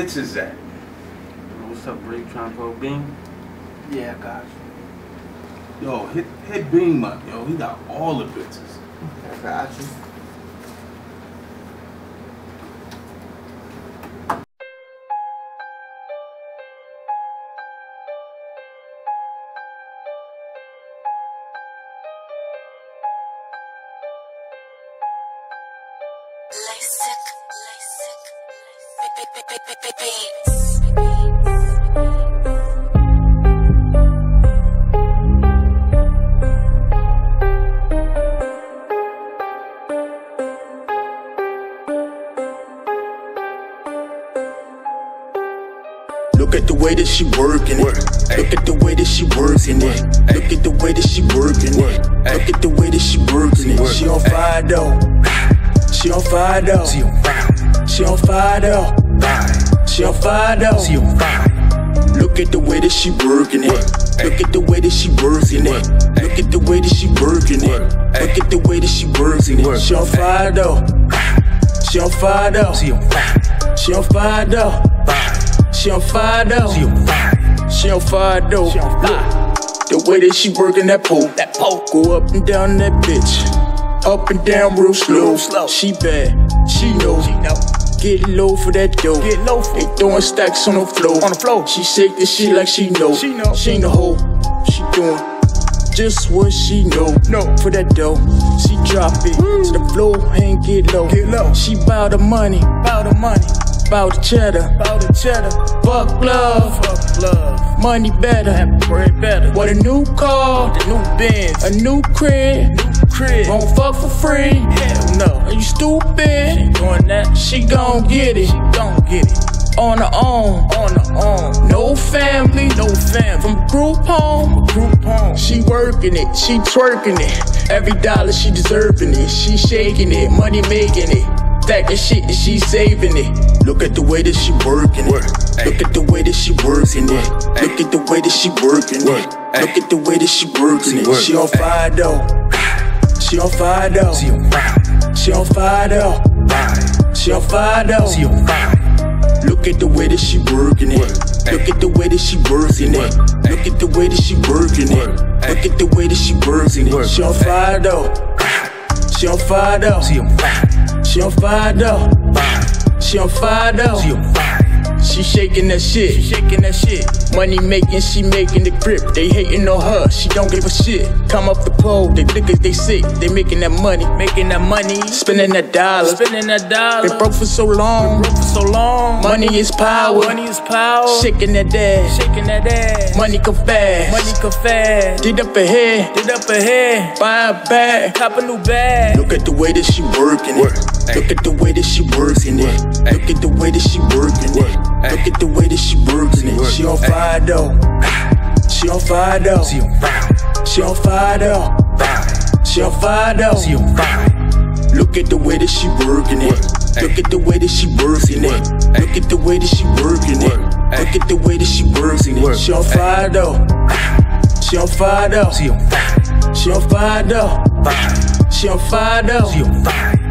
bitches at? What's up, bro? You trying to pull Beam? Yeah, I got you. Yo, hit Beam up, yo. He got all the bitches. I got you. Look at the way that she working it. Look at the way that she working it. Look at the way that she working it. Look at the way that she working it. She on fire though. She on fire though. She on fire though. She on fire though. She on fire. Look at the way that she working it. Look at the way that she working it. Look at the way that she working it. Look at the way that she working it. She on fire though. She on fire though. She on fire. She on fire though. She on fire though. She on fire though. Look, the way that she working that pole. Go up and down that bitch. Up and down real slow. She bad. She know. Get low for that dough. They throwing stacks on the floor. She shake this shit like she know. She ain't a hoe. She doing just what she know. For that dough, she drop it to the floor and get low. She bout the money. Bout the cheddar. Fuck love. Money better. What a new car. New Benz. A new crib. Won't fuck for free. Hell no. Are you stupid? She doing that. She gon' get it. On her own. No family. From group home. She working it. She twerking it. Every dollar she deserving it. She shaking it. Money making it. Stacking shit and she saving it. Look at the way that she working it. Look at the way that she working it. Look at the way that she working it. Look at the way that she working it. She on fire though. She on fire though. She on fire though. She on fire though. Look at the way that she working it. Look at the way that she working it. Look at the way that she working it. Look at the way that she working it. She on fire though. She on fire though. She on fire though. She on fire though. She shaking that shit. Money making, she making the grip. They hating on her, she don't give a shit. Come up the pole, they niggas they sick. They making that money. Spending that dollar. Been broke for so long. Money is power. Shaking that ass. Money come fast. Did up ahead. Buy a bag. Cop a new bag. Look at the way that she working it. Look at the way that she working it. Look at the way that she working it. Look at the way that she working it. She on fire though. She on fire though. She on fire though. She on fire though. Look at the way that she working it. Look at the way that she working it. Look at the way that she working it. Look at the way that she working it. She on fire though. She on fire though. She on fire though. She on fire though.